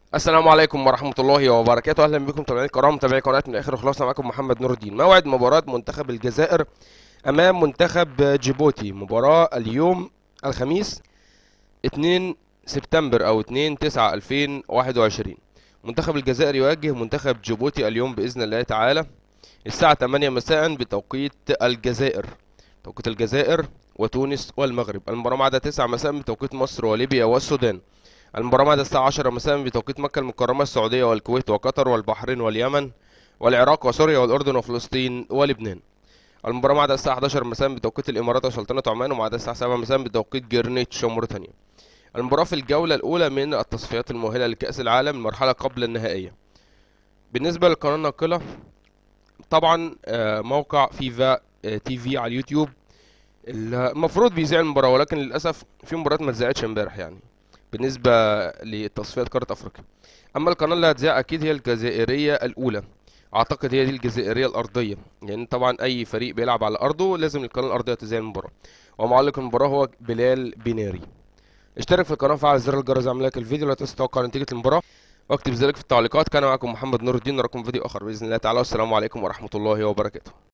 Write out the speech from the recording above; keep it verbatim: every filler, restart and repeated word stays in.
السلام عليكم ورحمة الله وبركاته. أهلا بكم متابعين الكرام، متابعي قناة من الآخر وخلاص. معاكم محمد نور الدين. موعد مباراة منتخب الجزائر أمام منتخب جيبوتي، مباراة اليوم الخميس اتنين سبتمبر أو اتنين تسعة ألفين وواحد وعشرين. منتخب الجزائر يواجه منتخب جيبوتي اليوم بإذن الله تعالى الساعة تمانية مساء بتوقيت الجزائر، توقيت الجزائر وتونس والمغرب. المباراة معادة تسعة مساء بتوقيت مصر وليبيا والسودان. المباراة معادة الساعة عشرة مساء بتوقيت مكة المكرمة، السعودية والكويت وقطر والبحرين واليمن والعراق وسوريا والأردن وفلسطين ولبنان. المباراة معادة الساعة حداشر مساء بتوقيت الإمارات وسلطنة عمان، ومعادة الساعة سبعة مساء بتوقيت جرينتش وموريتانيا. المباراة في الجولة الأولى من التصفيات المؤهلة لكأس العالم، المرحلة قبل النهائية. بالنسبة للقناة الناقلة، طبعا آه، موقع فيفا آه، تي في على اليوتيوب المفروض بيذيع المباراة، ولكن للأسف في مباريات ما اتذاعتش امبارح يعني بالنسبة لتصفيات قارة أفريقيا. أما القناة اللي هتذاع أكيد هي الجزائرية الأولى، أعتقد هي دي الجزائرية الأرضية، لأن يعني طبعا أي فريق بيلعب على أرضه لازم القناة الأرضية تذيع المباراة. ومعلق المباراة هو بلال بناري. اشترك في القناة وفعل زر الجرس وعمل لايك الفيديو لا تنسى تتوقع نتيجة المباراة، واكتب ذلك في التعليقات. كان معكم محمد نور الدين، نراكم في فيديو آخر بإذن الله تعالى، والسلام عليكم ورحمة الله وبركاته.